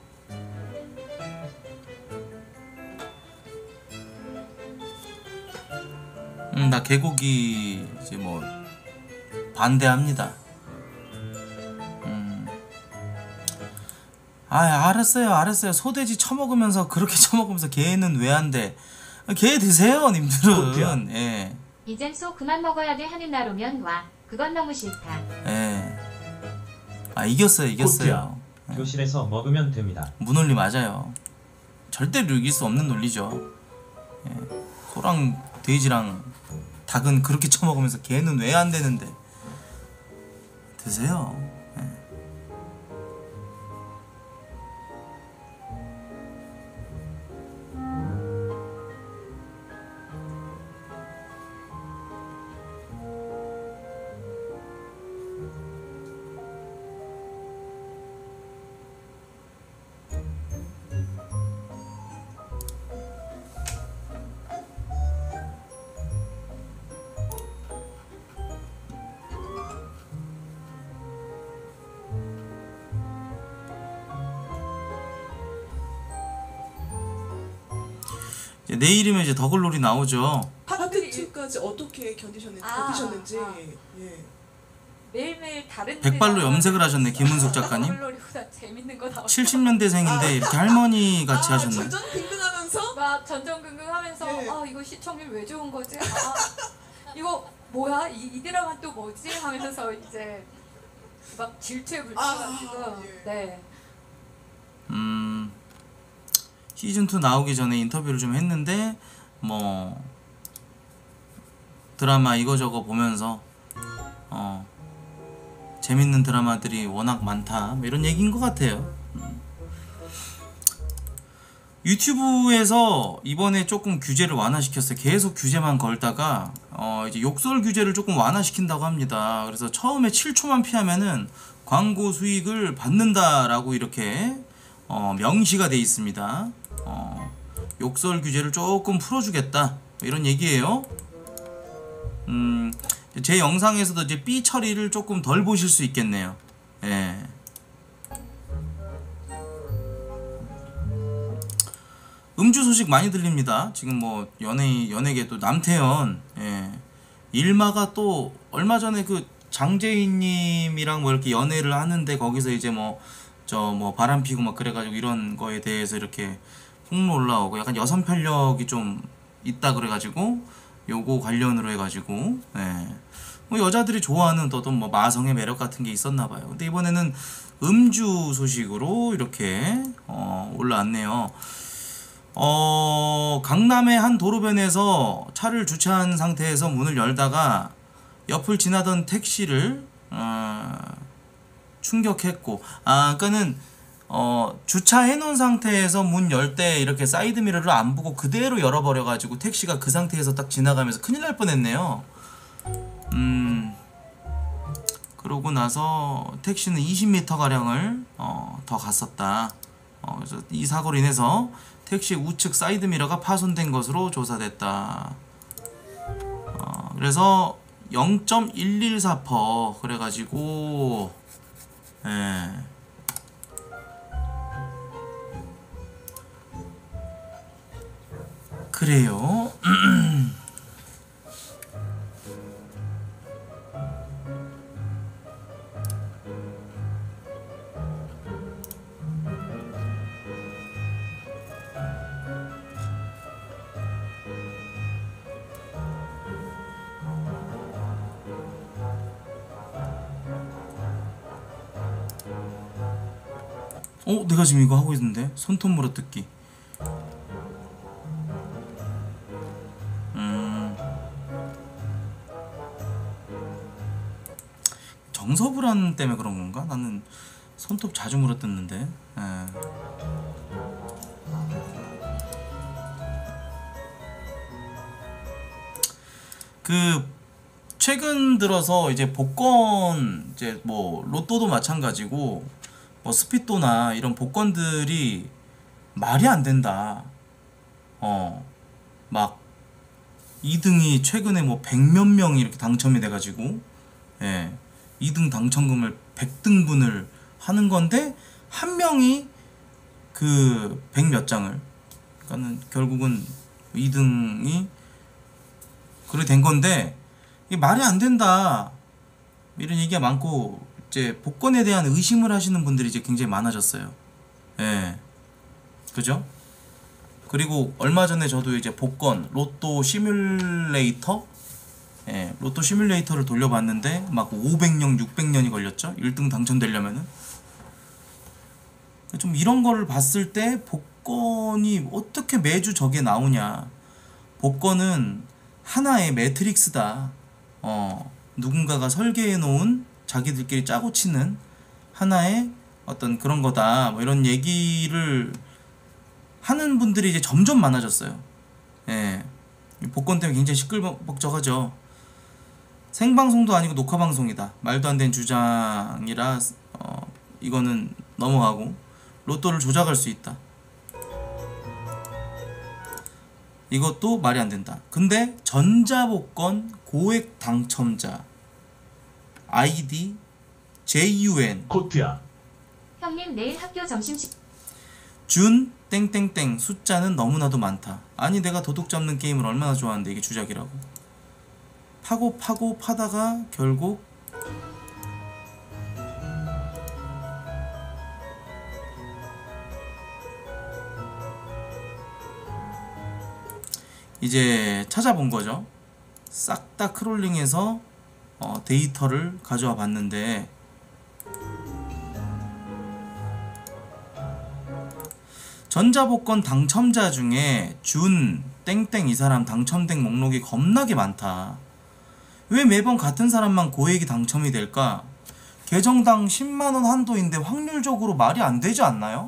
나 개고기 이제 뭐 반대합니다. 알았어요. 소돼지 처먹으면서 그렇게 처먹으면서 개는 왜 안 돼? 개 드세요, 님들은. 이젠 소 그만 먹어야 돼 하는 날 오면 와. 그건 너무 싫다. 예. 아 이겼어요. 교실에서 먹으면 됩니다. 무논리 맞아요. 절대로 이길 수 없는 논리죠. 예. 소랑 돼지랑 닭은 그렇게 처먹으면서 개는 왜 안 되는데 드세요. 예. 이제 내일이면 이제 더글놀이 나오죠. 파트 2까지 어떻게 견디셨는지. 예. 매일매일 다른 백발로 염색을 하셨네 김은숙 작가님. 더글놀이보다 재밌는 거 나오죠. 70년대생인데 이렇게 할머니 같이 하셨네. 전전긍긍하면서 막 전전긍긍하면서 예. 아 이거 시청률 왜 좋은 거지? 아 이거 뭐야? 이 드라마 또 뭐지? 하면서 이제 막 질투에 불타가지고 네. 시즌2 나오기 전에 인터뷰를 좀 했는데 뭐 드라마 이거저거 보면서 재밌는 드라마들이 워낙 많다 뭐 이런 얘기인 것 같아요. 유튜브에서 이번에 조금 규제를 완화시켰어요. 계속 규제만 걸다가 이제 욕설 규제를 조금 완화시킨다고 합니다. 그래서 처음에 7초만 피하면은 광고 수익을 받는다라고 이렇게 명시가 돼 있습니다. 욕설 규제를 조금 풀어주겠다 이런 얘기예요. 제 영상에서도 이제 삐 처리를 조금 덜 보실 수 있겠네요. 예. 음주 소식 많이 들립니다. 지금 뭐 연예계 또 남태현, 예. 일마가 또 얼마 전에 그 장재인님이랑 뭐 이렇게 연애를 하는데 거기서 이제 뭐 바람 피고 막 그래가지고 이런 거에 대해서 이렇게 폭로 올라오고 약간 여성 편력이 좀 있다 그래가지고 요거 관련으로 해가지고 예. 뭐 여자들이 좋아하는 어떤 뭐 마성의 매력 같은 게 있었나봐요. 근데 이번에는 음주 소식으로 이렇게 올라왔네요. 강남의 한 도로변에서 차를 주차한 상태에서 문을 열다가 옆을 지나던 택시를 충격했고, 그러니까는 주차해 놓은 상태에서 문 열 때 이렇게 사이드 미러를 안 보고 그대로 열어버려 가지고 택시가 그 상태에서 딱 지나가면서 큰일 날 뻔했네요. 그러고 나서 택시는 20m 가량을 더 갔었다. 그래서 이 사고로 인해서 택시 우측 사이드 미러가 파손된 것으로 조사됐다. 그래서 0.114% 그래가지고 예. 그래요. 내가 지금 이거 하고 있는데 손톱 물어뜯기. 정서불안 때문에 그런 건가? 나는 손톱 자주 물어뜯는데. 그 최근 들어서 이제 복권 이제 뭐 로또도 마찬가지고 뭐 스피또나 이런 복권들이 말이 안 된다. 막 2등이 최근에 뭐 100몇 명이 이렇게 당첨이 돼가지고 2등 당첨금을 100등분을 하는 건데 한 명이 그 100 몇 장을, 그러니까는 결국은 2등이 그렇게 된 건데 이게 말이 안 된다 이런 얘기가 많고 이제 복권에 대한 의심을 하시는 분들이 이제 굉장히 많아졌어요. 그죠? 그리고 얼마 전에 저도 이제 복권 로또 시뮬레이터 예, 로또 시뮬레이터를 돌려봤는데 막 500년, 600년이 걸렸죠. 1등 당첨되려면은. 좀 이런 거를 봤을 때 복권이 어떻게 매주 저게 나오냐. 복권은 하나의 매트릭스다. 누군가가 설계해 놓은 자기들끼리 짜고 치는 하나의 어떤 그런 거다. 뭐 이런 얘기를 하는 분들이 이제 점점 많아졌어요. 예. 복권 때문에 굉장히 시끌벅적하죠. 생방송도 아니고 녹화방송이다. 말도 안 되는 주장이라 이거는 넘어가고, 로또를 조작할 수 있다. 이것도 말이 안 된다. 근데 전자복권 고액 당첨자 아이디 JUN 코트야. 형님 내일 학교 점심식 준 땡땡땡 숫자는 너무나도 많다. 아니 내가 도둑 잡는 게임을 얼마나 좋아하는데 이게 주작이라고. 파고 파다가 결국 이제 찾아본 거죠. 싹 다 크롤링해서 데이터를 가져와 봤는데 전자복권 당첨자 중에 준 땡땡 이 사람 당첨된 목록이 겁나게 많다. 왜 매번 같은 사람만 고액이 당첨이 될까? 계정당 10만원 한도인데 확률적으로 말이 안 되지 않나요?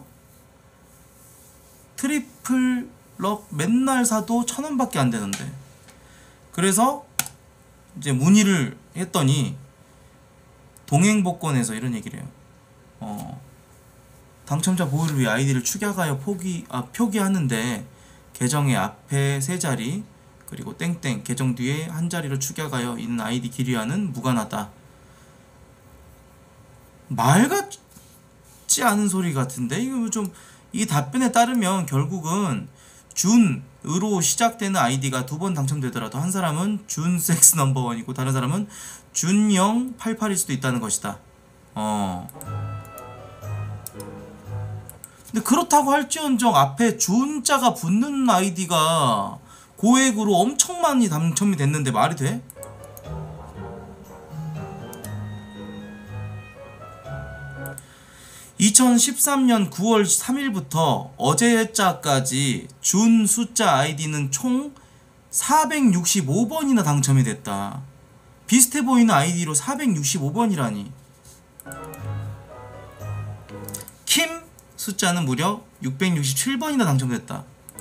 트리플 럭 맨날 사도 1000원밖에 안 되는데. 그래서 이제 문의를 했더니 동행복권에서 이런 얘기를 해요. 당첨자 보호를 위해 아이디를 축약하여 표기하는데 계정의 앞에 세 자리 그리고 땡땡 계정 뒤에 한 자리로 축약하여 있는 아이디 기류와는 무관하다. 말 같지 않은 소리 같은데. 이거 좀, 이 답변에 따르면 결국은 준으로 시작되는 아이디가 두 번 당첨되더라도 한 사람은 준 섹스 넘버원이고 다른 사람은 준영 88일 수도 있다는 것이다. 근데 그렇다고 할지언정 앞에 준자가 붙는 아이디가 고액으로 엄청 많이 당첨이 됐는데 말이 돼? (2013년 9월 3일부터) 어제자까지 준 숫자 아이디는 총 465번이나 당첨이 됐다. 비슷해 보이는 아이디로 465번이라니. 킴 숫자는 무려 667번이나 당첨됐다.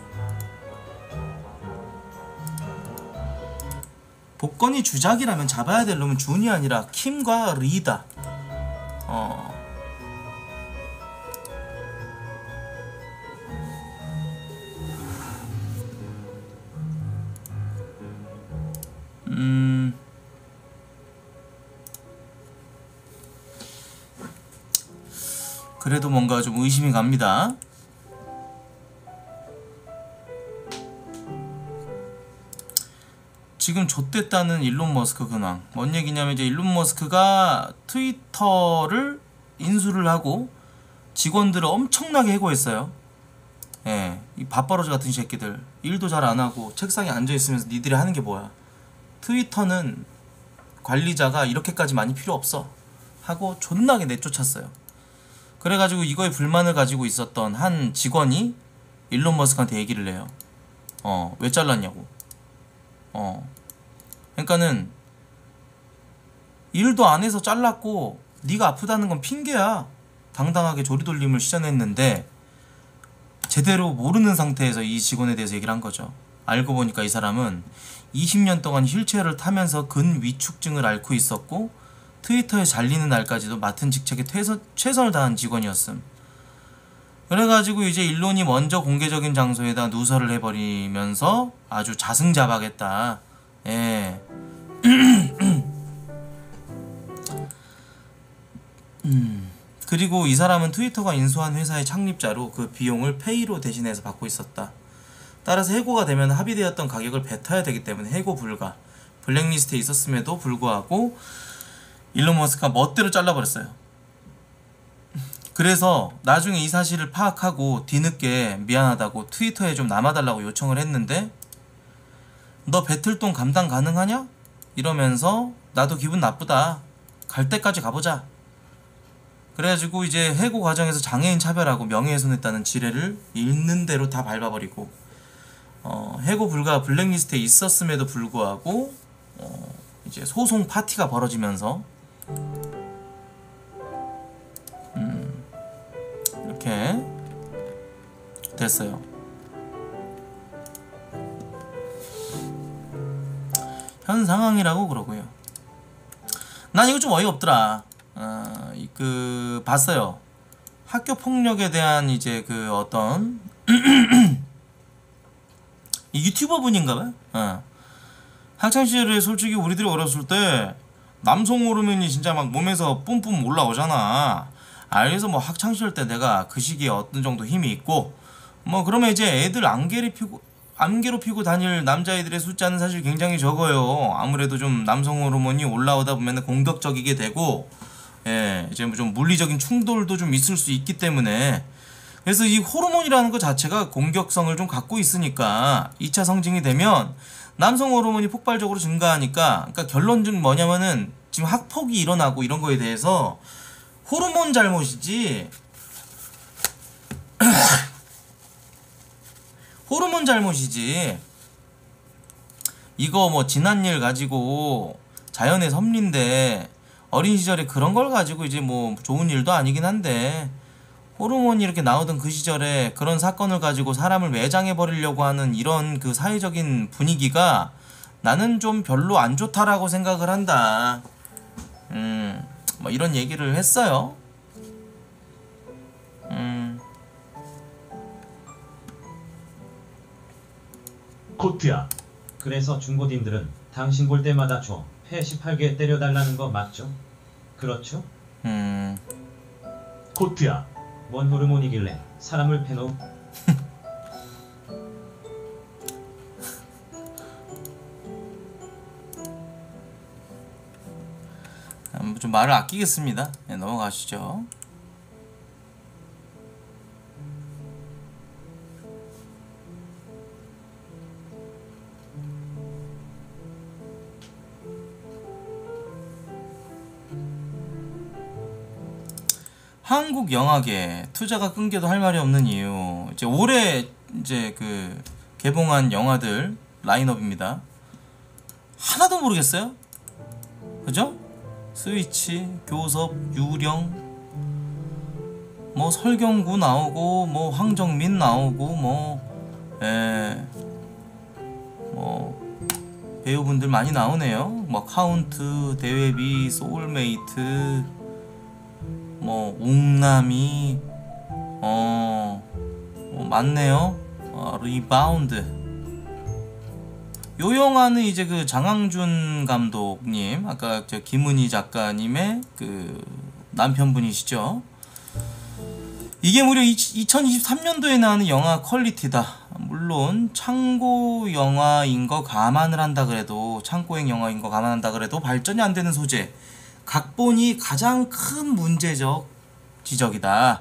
복권이 주작이라면 잡아야 될 놈은 준이 아니라 킴과 리다. 그래도 뭔가 좀 의심이 갑니다. 지금 좆됐다는 일론 머스크 근황. 뭔 얘기냐면 이제 일론 머스크가 트위터를 인수를 하고 직원들을 엄청나게 해고했어요. 예, 이 밥버러지 같은 새끼들 일도 잘 안 하고 책상에 앉아 있으면서 니들이 하는 게 뭐야. 트위터는 관리자가 이렇게까지 많이 필요 없어 하고 존나게 내쫓았어요. 그래가지고 이거에 불만을 가지고 있었던 한 직원이 일론 머스크한테 얘기를 해요. 왜 잘랐냐고. 그러니까는 일도 안 해서 잘랐고 네가 아프다는 건 핑계야. 당당하게 조리돌림을 시전했는데 제대로 모르는 상태에서 이 직원에 대해서 얘기를 한 거죠. 알고 보니까 이 사람은 20년 동안 휠체어를 타면서 근위축증을 앓고 있었고 트위터에 잘리는 날까지도 맡은 직책에 최선을 다한 직원이었음. 그래가지고 이제 일론이 먼저 공개적인 장소에다 누설을 해버리면서 아주 자승자박했다. 예. 그리고 이 사람은 트위터가 인수한 회사의 창립자로 그 비용을 페이로 대신해서 받고 있었다. 따라서 해고가 되면 합의되었던 가격을 뱉어야 되기 때문에 해고 불가. 블랙리스트에 있었음에도 불구하고 일론 머스크가 멋대로 잘라버렸어요. 그래서 나중에 이 사실을 파악하고 뒤늦게 미안하다고 트위터에 좀 남아달라고 요청을 했는데 너 배틀돈 감당 가능하냐? 이러면서 나도 기분 나쁘다. 갈 때까지 가보자. 그래가지고 이제 해고 과정에서 장애인 차별하고 명예훼손했다는 지뢰를 있는 대로 다 밟아버리고 해고 불가 블랙리스트에 있었음에도 불구하고 이제 소송 파티가 벌어지면서 이렇게 됐어요. 현 상황이라고 그러고요. 난 이거 좀 어이없더라. 봤어요. 학교 폭력에 대한 이제 그 어떤 이 유튜버 분인가봐요. 학창 시절에 솔직히 우리들이 어렸을 때 남성 호르몬이 진짜 막 몸에서 뿜뿜 올라오잖아. 그래서 뭐 학창 시절 때 내가 그 시기에 어떤 정도 힘이 있고 뭐 그러면 이제 애들 안 괴롭히고 다닐 남자애들의 숫자는 사실 굉장히 적어요. 아무래도 좀 남성 호르몬이 올라오다 보면 공격적이게 되고, 예, 이제 좀 물리적인 충돌도 좀 있을 수 있기 때문에, 그래서 이 호르몬이라는 것 자체가 공격성을 좀 갖고 있으니까 2차 성징이 되면 남성 호르몬이 폭발적으로 증가하니까, 그러니까 결론은 뭐냐면은 지금 학폭이 일어나고 이런 거에 대해서 호르몬 잘못이지 호르몬 잘못이지 이거 뭐 지난 일 가지고 자연의 섭리인데 어린 시절에 그런 걸 가지고 이제 뭐 좋은 일도 아니긴 한데 호르몬이 이렇게 나오던 그 시절에 그런 사건을 가지고 사람을 매장해 버리려고 하는 이런 그 사회적인 분위기가 나는 좀 별로 안 좋다라고 생각을 한다. 뭐 이런 얘기를 했어요. 코트야. 그래서 중고딩들은 당신 볼 때마다 폐 18개 때려달라는 거 맞죠? 그렇죠? 코트야. 뭔 호르몬이길래 사람을 패놓? 좀 말을 아끼겠습니다. 네, 넘어가시죠. 한국 영화계 투자가 끊겨도 할 말이 없는 이유. 이제 올해 이제 그 개봉한 영화들 라인업입니다. 하나도 모르겠어요. 그죠? 스위치, 교섭, 유령, 뭐 설경구 나오고, 뭐 황정민 나오고, 뭐 배우분들 많이 나오네요. 뭐 카운트, 대회비, 소울메이트, 뭐 웅남이, 많네요. 리바운드. 요 영화는 이제 그 장항준 감독님, 아까 저 김은희 작가님의 그 남편분이시죠. 이게 무려 2023년도에 나오는 영화 퀄리티다. 물론 창고 영화인 거 감안을 한다 그래도, 창고행 영화인 거 감안한다 그래도 발전이 안 되는 소재, 각본이 가장 큰 문제적 지적이다.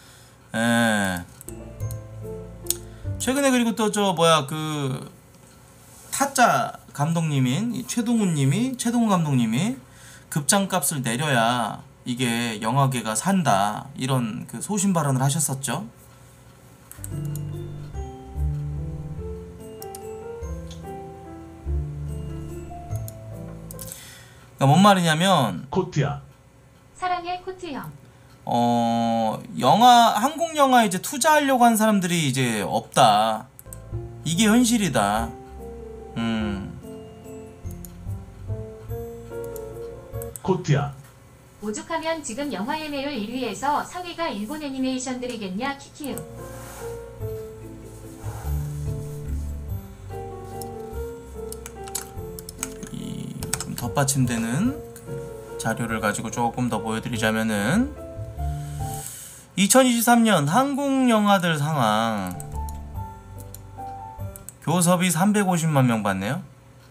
최근에 그리고 또 저 그 타짜 감독님인 최동훈 감독님이 급장값을 내려야 이게 영화계가 산다, 이런 그 소신 발언을 하셨었죠. 그러니까 뭔 말이냐면, 코트야. 사랑의 코트형. 한국 영화에 이제 투자하려고 한 사람들이 이제 없다. 이게 현실이다. 코트야. 오죽하면 지금 영화 예매율 1위에서 3위가 일본 애니메이션들이겠냐 키키우. 이 좀 덧받침되는 그 자료를 가지고 조금 더 보여드리자면은 2023년 한국 영화들 상황. 교섭이 350만 명 봤네요.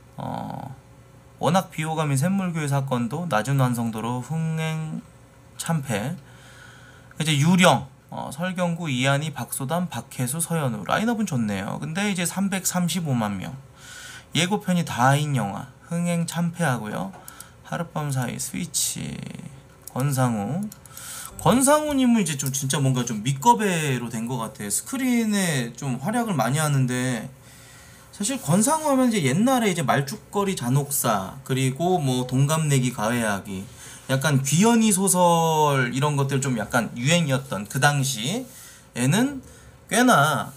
워낙 비호감인 샘물교회 사건도 낮은 완성도로 흥행 참패. 이제 유령, 설경구, 이한이, 박소담, 박혜수, 서현우. 라인업은 좋네요. 근데 이제 335만 명. 예고편이 다인 영화. 흥행 참패하고요. 하룻밤 사이 스위치. 권상우님은 이제 좀 진짜 뭔가 좀 밑거배로 된 것 같아. 스크린에 좀 활약을 많이 하는데 사실 권상우 하면 이제 옛날에 이제 말죽거리 잔혹사 그리고 뭐 동갑내기 가해하기 약간 귀연이 소설 이런 것들 좀 약간 유행이었던 그 당시에는 꽤나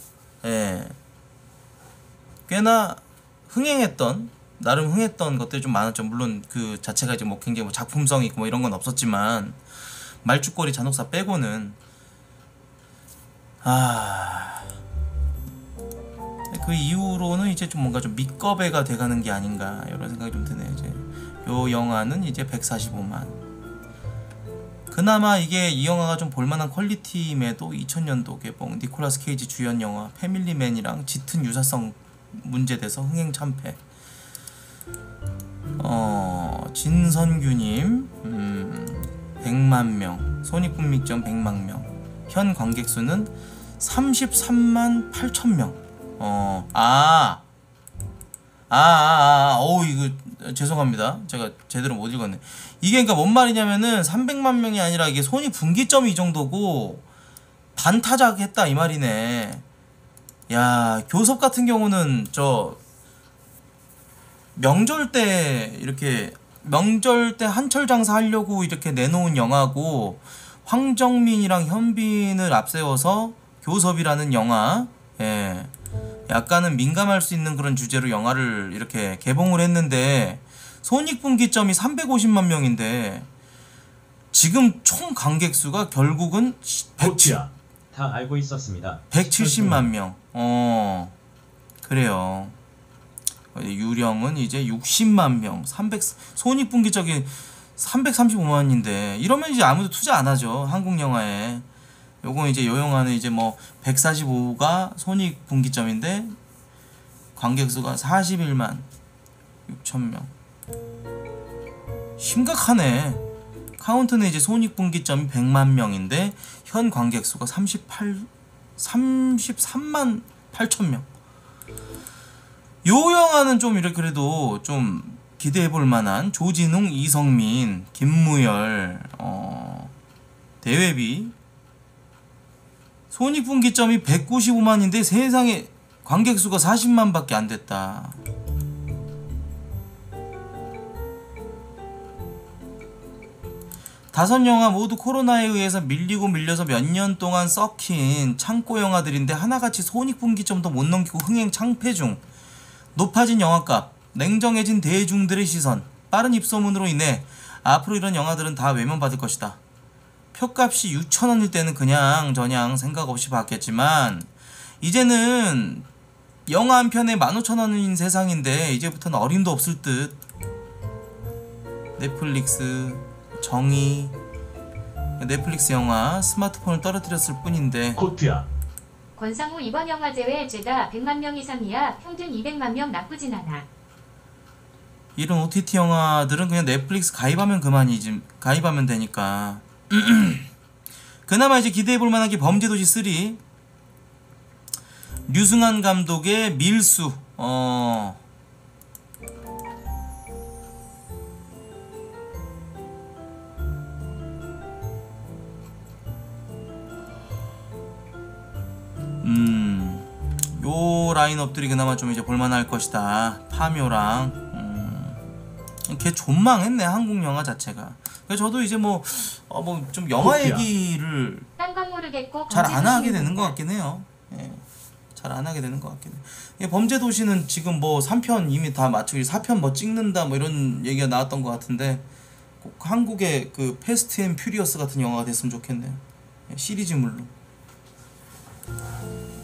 흥행했던 나름 흥했던 것들이 좀 많았죠. 물론 그 자체가 이제 뭐 굉장히 뭐 작품성이 있고 뭐 이런 건 없었지만 말죽거리 잔혹사 빼고는 그 이후로는 이제 좀 뭔가 좀 밑거배가 돼가는 게 아닌가 이런 생각이 좀 드네요. 이제 요 영화는 이제 145만. 그나마 이게 이 영화가 좀 볼만한 퀄리티임에도 2000년도 개봉 니콜라스 케이지 주연 영화 패밀리맨이랑 짙은 유사성 문제돼서 흥행 참패. 진선규님 100만명 손익분기점 100만명 현 관객수는 33만 8천명. 이거 죄송합니다. 제가 제대로 못 읽었네. 이게 그러니까 뭔 말이냐면은 300만 명이 아니라 이게 손익분기점이 이 정도고 반타작했다 이 말이네. 야, 교섭 같은 경우는 저 명절 때 한철 장사 하려고 이렇게 내놓은 영화고 황정민이랑 현빈을 앞세워서 교섭이라는 영화, 약간은 민감할 수 있는 그런 주제로 영화를 이렇게 개봉을 했는데 손익분기점이 350만 명인데 지금 총 관객수가 결국은 다 알고 있었습니다. 170만 명. 그래요. 유령은 이제 60만 명, 손익분기점이 335만인데 이러면 이제 아무도 투자 안 하죠. 한국 영화에. 요건 이제 요 영화는 이제 뭐 145가 손익분기점인데 관객수가 41만 6천명. 심각하네. 카운트는 이제 손익분기점이 100만 명인데 현 관객수가 33만 8천명. 요 영화는 좀 이렇게 그래도 좀 기대해볼 만한 조진웅, 이성민, 김무열, 대회비 손익분기점이 195만인데 세상에 관객수가 40만밖에 안 됐다. 다섯 영화 모두 코로나에 의해서 밀려서 몇 년 동안 썩힌 창고 영화들인데 하나같이 손익분기점도 못 넘기고 흥행 창패 중. 높아진 영화값, 냉정해진 대중들의 시선, 빠른 입소문으로 인해 앞으로 이런 영화들은 다 외면받을 것이다. 표값이 6,000원일 때는 그냥 저냥 생각 없이 봤겠지만 이제는 영화 한 편에 15,000원인 세상인데 이제부터는 어림도 없을 듯. 넷플릭스, 정의, 넷플릭스 영화 스마트폰을 떨어뜨렸을 뿐인데 권상우 이번 영화 제외 죄다 100만 명 이상이야. 평균 200만 명 나쁘진 않아. 이런 OTT 영화들은 그냥 넷플릭스 가입하면 그만이지. 가입하면 되니까. 그나마 이제 기대해볼 만한 게 범죄도시 3. 류승환 감독의 밀수. 요 라인업들이 그나마 좀 이제 볼만할 것이다. 파묘랑 걔 존망했네 한국 영화 자체가. 그래서 저도 이제 뭐 좀 영화 얘기를 딴 건 모르겠고 잘 안 하게 되는 것 같긴 해요. 잘 안 하게 되는 것 같긴 해요. 범죄도시는 지금 뭐 3편 이미 다 맞추고 4편 뭐 찍는다 뭐 이런 얘기가 나왔던 것 같은데 꼭 한국의 그 패스트 앤 퓨리어스 같은 영화가 됐으면 좋겠네요. 시리즈물로.